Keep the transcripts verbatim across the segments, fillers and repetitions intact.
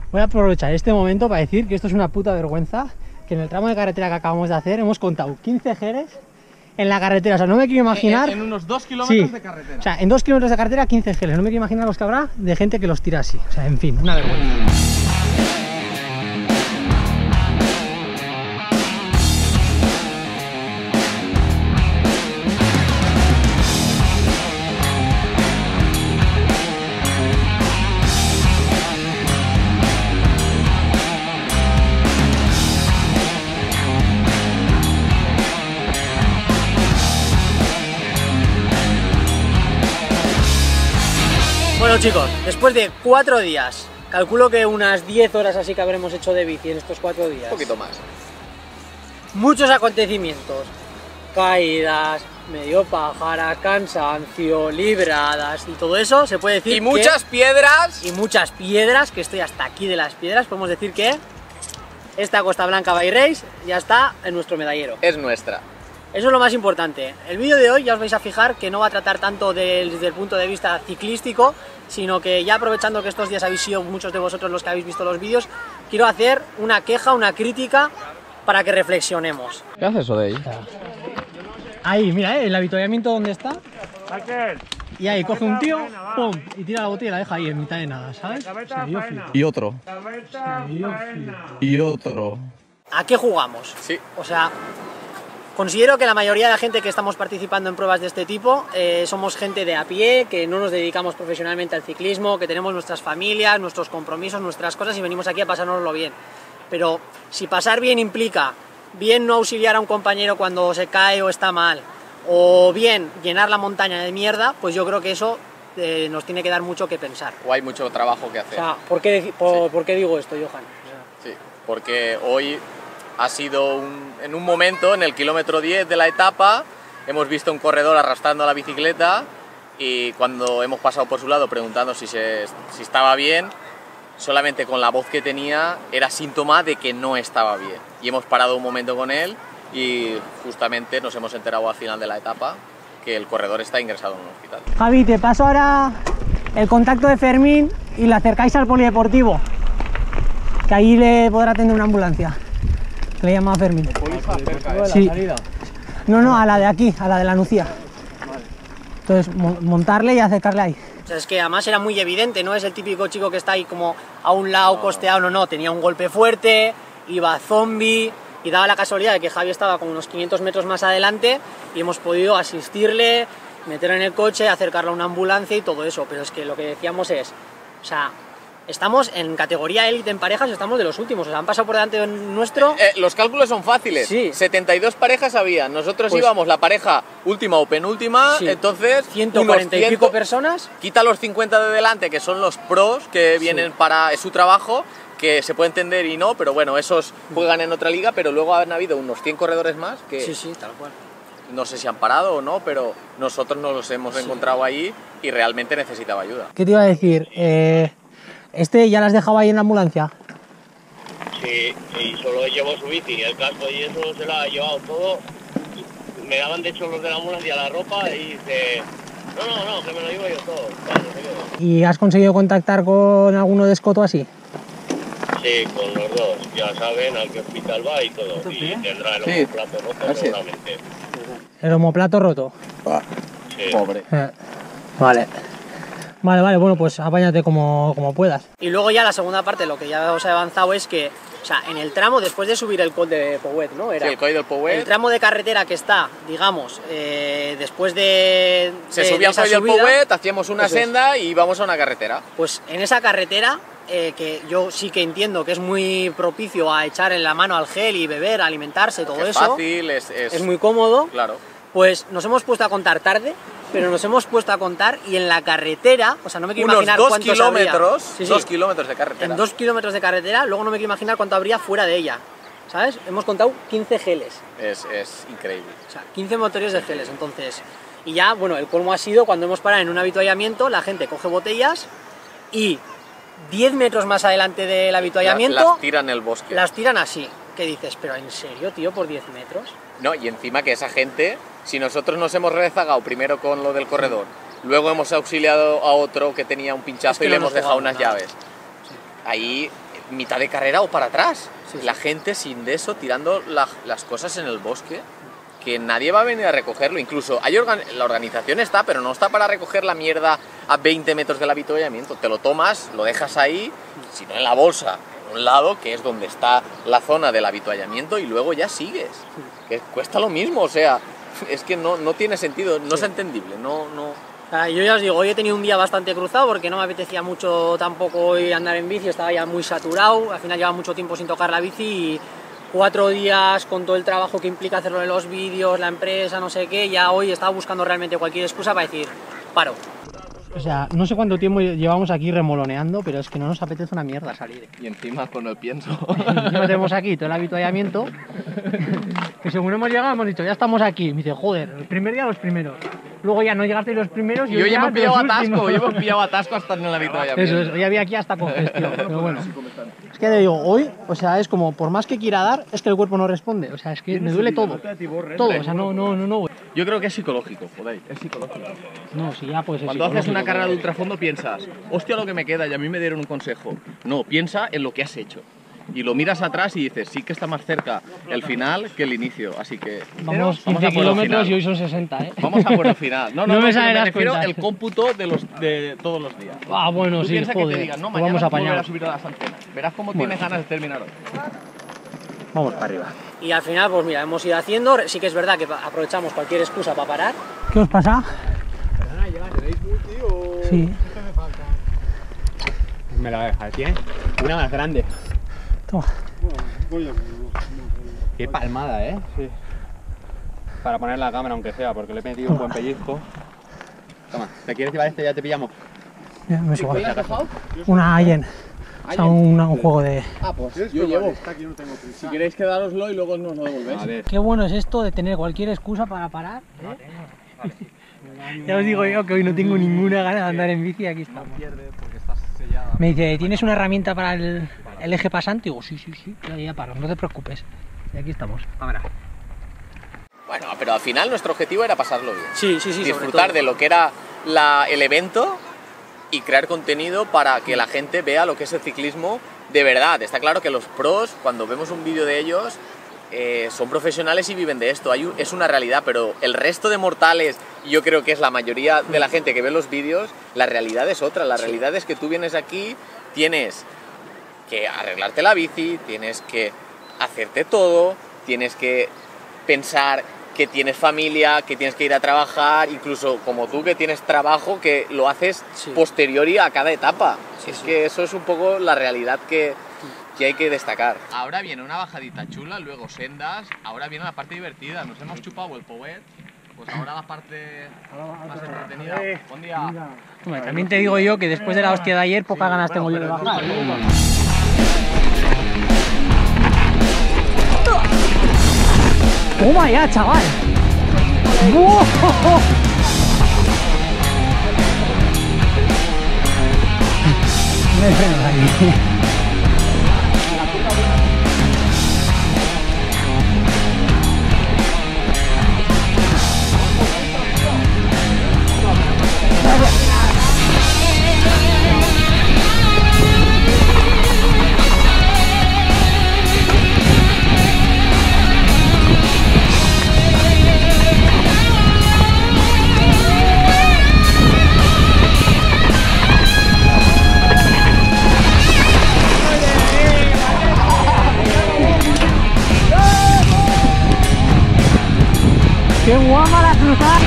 Voy a aprovechar este momento para decir que esto es una puta vergüenza, que en el tramo de carretera que acabamos de hacer hemos contado quince geles en la carretera. O sea, no me quiero imaginar... En, en unos dos kilómetros sí, de carretera. O sea, en dos kilómetros de carretera, quince geles. No me quiero imaginar los que habrá de gente que los tira así. O sea, en fin, una vergüenza. Bueno chicos, después de cuatro días, calculo que unas diez horas así que habremos hecho de bici en estos cuatro días. Un poquito más. Muchos acontecimientos, caídas, medio pájara, cansancio, libradas y todo eso, se puede decir Y muchas que, piedras. Y muchas piedras, que estoy hasta aquí de las piedras, podemos decir que esta Costa Blanca Bike Race ya está en nuestro medallero. Es nuestra. Eso es lo más importante. El vídeo de hoy ya os vais a fijar que no va a tratar tanto del, desde el punto de vista ciclístico, sino que ya aprovechando que estos días habéis sido muchos de vosotros los que habéis visto los vídeos, quiero hacer una queja, una crítica para que reflexionemos. ¿Qué haces eso de ahí? Ahí, mira, ¿eh? El avituallamiento donde está. Y ahí coge un tío, pum, y tira la botella y la deja ahí en mitad de nada, ¿sabes? O sea, yo flipo. Y otro. Sí, yo flipo. Y otro. ¿A qué jugamos? Sí. O sea, considero que la mayoría de la gente que estamos participando en pruebas de este tipo eh, somos gente de a pie, que no nos dedicamos profesionalmente al ciclismo, que tenemos nuestras familias, nuestros compromisos, nuestras cosas y venimos aquí a pasárnoslo bien. Pero si pasar bien implica bien no auxiliar a un compañero cuando se cae o está mal, o bien llenar la montaña de mierda, pues yo creo que eso eh, nos tiene que dar mucho que pensar. O hay mucho trabajo que O hacer. sea, ¿por qué, por, Sí. ¿por qué digo esto, Johan? O sea, Sí, porque hoy ha sido un, en un momento, en el kilómetro diez de la etapa, hemos visto un corredor arrastrando la bicicleta y cuando hemos pasado por su lado preguntando si, se, si estaba bien, solamente con la voz que tenía era síntoma de que no estaba bien. Y hemos parado un momento con él y justamente nos hemos enterado al final de la etapa que el corredor está ingresado en un hospital. Javi, te paso ahora el contacto de Fermín y le acercáis al polideportivo, que ahí le podrá atender una ambulancia. Le llama a Fermín. Sí. No, no, a la de aquí, a la de la Nucía. Vale. Entonces, montarle y acercarle ahí. O sea, es que además era muy evidente, no es el típico chico que está ahí como a un lado, no. costeado, no, no, tenía un golpe fuerte, iba zombie, y daba la casualidad de que Javi estaba como unos quinientos metros más adelante y hemos podido asistirle, meterlo en el coche, acercarlo a una ambulancia y todo eso, pero es que lo que decíamos es, o sea, estamos en categoría élite en parejas, estamos de los últimos, o sea, han pasado por delante de nuestro... Eh, eh, los cálculos son fáciles, sí. setenta y dos parejas había, nosotros pues, íbamos la pareja última o penúltima, sí. Entonces... ciento cuarenta y pico personas. Quita los cincuenta de delante, que son los pros, que vienen sí. para es su trabajo, que se puede entender y no, pero bueno, esos juegan en otra liga, pero luego han habido unos cien corredores más que... Sí, sí, tal cual. No sé si han parado o no, pero nosotros nos los hemos sí. encontrado ahí y realmente necesitaba ayuda. ¿Qué te iba a decir? Eh... ¿Este ya las dejaba ahí en la ambulancia? Sí, y solo llevo su bici, el casco y eso se lo ha llevado todo. Me daban de hecho los de la ambulancia la ropa y dice, no, no, no, que me lo llevo yo todo. Vale, no ¿Y has conseguido contactar con alguno de Escoto así? Sí, con los dos, ya saben a qué hospital va y todo. Y tendrá el sí. omoplato roto seguramente. ¿El omoplato roto? Ah, sí. Pobre. Eh, vale. Vale, vale, bueno, pues apáñate como, como puedas. Y luego ya la segunda parte, lo que ya os he avanzado es que, o sea, en el tramo, después de subir el Col de Pouet, ¿no? Era sí, el Col del Pouet. El tramo de carretera que está, digamos, eh, después de... Se de, subía de al Col del Pouet, hacíamos una senda es. y íbamos a una carretera. Pues en esa carretera, eh, que yo sí que entiendo que es muy propicio a echar en la mano al gel y beber, alimentarse, todo es eso. Es fácil, es, es... Es muy cómodo. Claro. Pues nos hemos puesto a contar tarde, pero nos hemos puesto a contar y en la carretera, o sea, no me quiero Unos imaginar dos cuántos kilómetros, habría. Sí, sí. dos kilómetros de carretera. En dos kilómetros de carretera, luego no me quiero imaginar cuánto habría fuera de ella, ¿sabes? Hemos contado quince geles. Es, es increíble. O sea, quince motores de geles, entonces. Y ya, bueno, el colmo ha sido cuando hemos parado en un avituallamiento, la gente coge botellas y diez metros más adelante del avituallamiento... Las, las tiran en el bosque. Las tiran así. ¿Qué dices? ¿Pero en serio, tío, por diez metros? No, y encima que esa gente, si nosotros nos hemos rezagado primero con lo del corredor, luego hemos auxiliado a otro que tenía un pinchazo es que y no le hemos dejado unas nada. llaves. Sí. Ahí mitad de carrera o para atrás. Sí, la gente sin de eso tirando la, las cosas en el bosque, que nadie va a venir a recogerlo. Incluso hay organ la organización está, pero no está para recoger la mierda a veinte metros del avituallamiento. Te lo tomas, lo dejas ahí, sino en la bolsa, en un lado, que es donde está la zona del avituallamiento, y luego ya sigues. Que cuesta lo mismo, o sea, es que no, no tiene sentido, no sí. es entendible, no... no... Yo ya os digo, hoy he tenido un día bastante cruzado porque no me apetecía mucho tampoco hoy andar en bici, estaba ya muy saturado, al final llevaba mucho tiempo sin tocar la bici y cuatro días con todo el trabajo que implica hacerlo de los vídeos, la empresa, no sé qué, ya hoy estaba buscando realmente cualquier excusa para decir, paro. O sea, no sé cuánto tiempo llevamos aquí remoloneando, pero es que no nos apetece una mierda salir. Y encima con el pienso. Encima tenemos aquí todo el avituallamiento, que según hemos llegado hemos dicho, ya estamos aquí. Me dice, joder, el primer día los primeros. Luego ya no llegaste los primeros y yo hoy ya hemos pillado atasco, últimos. yo hemos pillado atasco hasta en el avituallamiento. Eso es, hoy había aquí hasta congestión, pero bueno. Es que te digo, hoy, o sea, es como, por más que quiera dar, es que el cuerpo no responde. O sea, es que me duele todo. Todo, o sea, no, no, no, no. Yo creo que es psicológico, joder, es psicológico. No, si ya pues es Cuando haces una carrera de ultrafondo piensas, hostia lo que me queda y a mí me dieron un consejo. No, piensa en lo que has hecho. Y lo miras atrás y dices, sí que está más cerca el final que el inicio, así que... Vamos quince kilómetros y hoy son sesenta, ¿eh? Vamos a por el final. No, no, no, no me, me, me refiero cuentas. El cómputo de, los, de todos los días. Ah, bueno, Tú sí, piensa joder, que te digan, no, pues mañana vamos a apañar. a subir a la Sancena. Verás cómo bueno. tienes ganas de terminar hoy. Vamos para arriba. Y al final, pues mira, hemos ido haciendo, sí que es verdad que aprovechamos cualquier excusa para parar. ¿Qué os pasa? Perdona, ¿lleva, ¿tenéis multi o...? Sí. ¿Qué me falta? Me la dejas, ¿eh? Una más grande. Toma. Qué palmada, ¿eh? Sí. Para poner la cámara, aunque sea, porque le he metido un buen pellizco. Toma, ¿te quieres llevar este? Ya te pillamos. Ya, me subo. Una Allen. O sea, un, un juego de... Ah, pues yo llevo. Si queréis quedároslo y luego nos lo devolvéis. Vale. Qué bueno es esto de tener cualquier excusa para parar, ¿eh? Ya os digo yo que hoy no tengo ninguna gana de andar en bici y aquí estamos. Me dice, ¿tienes una herramienta para el, el eje pasante? Y digo, sí, sí, sí, ya, ya paro, no te preocupes. Y aquí estamos. Cámara. Bueno, pero al final nuestro objetivo era pasarlo bien. Sí, sí, sí. Disfrutar de lo que era la, el evento y crear contenido para que la gente vea lo que es el ciclismo de verdad. Está claro que los pros, cuando vemos un vídeo de ellos, eh, son profesionales y viven de esto. Hay un, es una realidad, pero el resto de mortales, y yo creo que es la mayoría de la gente que ve los vídeos, la realidad es otra. La realidad es que tú vienes aquí, tienes que arreglarte la bici, tienes que hacerte todo, tienes que pensar que tienes familia, que tienes que ir a trabajar, incluso como tú que tienes trabajo, que lo haces sí. posteriori a cada etapa. Sí, es sí. que eso es un poco la realidad que, que hay que destacar. Ahora viene una bajadita chula, luego sendas, ahora viene la parte divertida. Nos hemos chupado el power, pues ahora la parte más entretenida. Buen día. Bueno, también te digo yo que después de la hostia de ayer, pocas sí, ganas bueno, tengo yo de bajar. ¡Toma ya, chaval! ¡Wow! Me freno aquí. ¡Qué guapa la cruzada!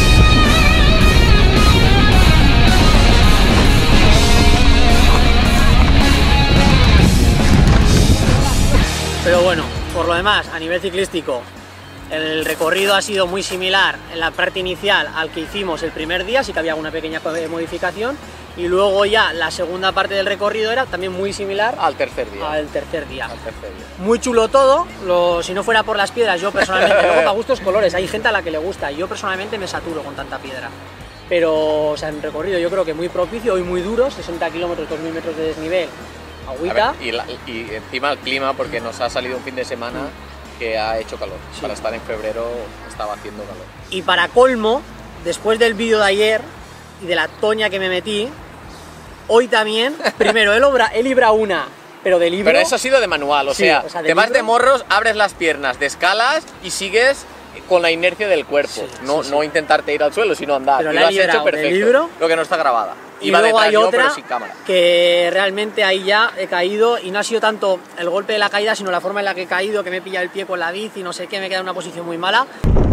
Pero bueno, por lo demás, a nivel ciclístico, el recorrido ha sido muy similar en la parte inicial al que hicimos el primer día, sí que había una pequeña modificación, y luego ya la segunda parte del recorrido era también muy similar al tercer día. Al tercer día. Al tercer día. Muy chulo todo, lo, si no fuera por las piedras, yo personalmente, luego para gustos colores, hay gente a la que le gusta, y yo personalmente me saturo con tanta piedra. Pero, o sea, en recorrido yo creo que muy propicio y muy duro, sesenta kilómetros, dos mil metros de desnivel, agüita. Ver, y, la, y encima el clima, porque nos ha salido un fin de semana que ha hecho calor. Sí. Para estar en febrero estaba haciendo calor. Y para colmo, después del vídeo de ayer y de la toña que me metí, hoy también, primero he, lobra, he librado una pero de libro. Pero eso ha sido de manual, o, Sí, sea, o sea, de te vas libro. de morros, abres las piernas, descalas y sigues con la inercia del cuerpo. Sí, no, sí, sí. no intentarte ir al suelo, sino andar. Pero y la lo he has hecho librado de perfecto. libro. Lo que no está grabada. Y Iba luego detrás hay yo, otra pero sin cámara. que realmente ahí ya he caído y no ha sido tanto el golpe de la caída, sino la forma en la que he caído, que me he pillado el pie con la bici, no sé qué, me he quedado en una posición muy mala.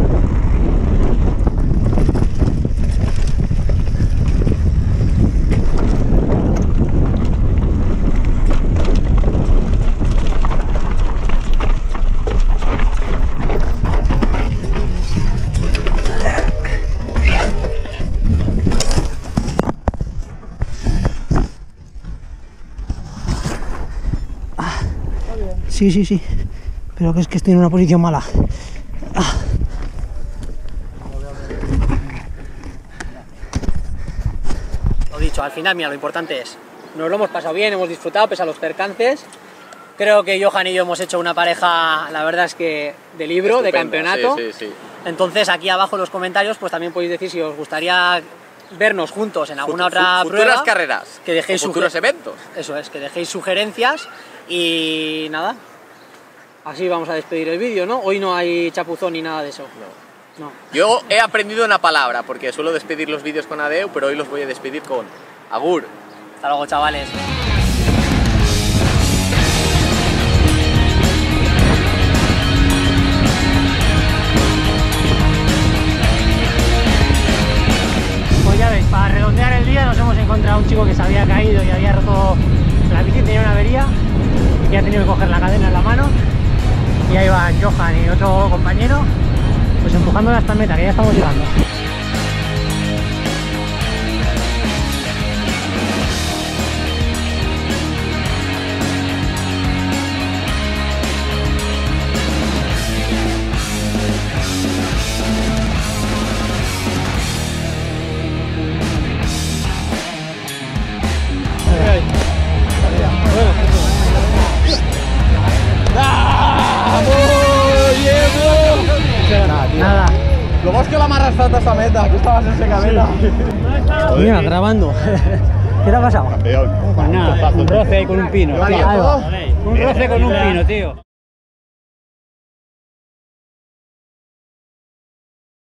Sí, sí, sí. Pero que es que estoy en una posición mala. Ah. Lo dicho, al final, mira, lo importante es, nos lo hemos pasado bien, hemos disfrutado pese a los percances. Creo que Johan y yo hemos hecho una pareja, la verdad es que de libro, de Estupenda, campeonato. Sí, sí, sí. Entonces aquí abajo en los comentarios pues también podéis decir si os gustaría vernos juntos en alguna Futu- otra futuras prueba. carreras. Que dejéis o futuros suge- eventos. Eso es, que dejéis sugerencias y nada. Así vamos a despedir el vídeo, ¿no? Hoy no hay chapuzón ni nada de eso. No. No. Yo he aprendido una palabra, porque suelo despedir los vídeos con Adeu, pero hoy los voy a despedir con Agur. Hasta luego, chavales. Pues ya veis, para redondear el día nos hemos encontrado a un chico que se había caído y había roto la bici, tenía una avería y ha tenido que coger la cadena en la mano. Y ahí van Johan y otro compañero, pues empujándola hasta meta, que ya estamos llegando. Nada. Lo vas que la amarraste hasta meta, que estabas en secameta. Mira, grabando. ¿Qué te ha pasado? Campeón. Pues nada, un roce ahí con un pino, tío. Ahí va. Un roce con un pino, tío.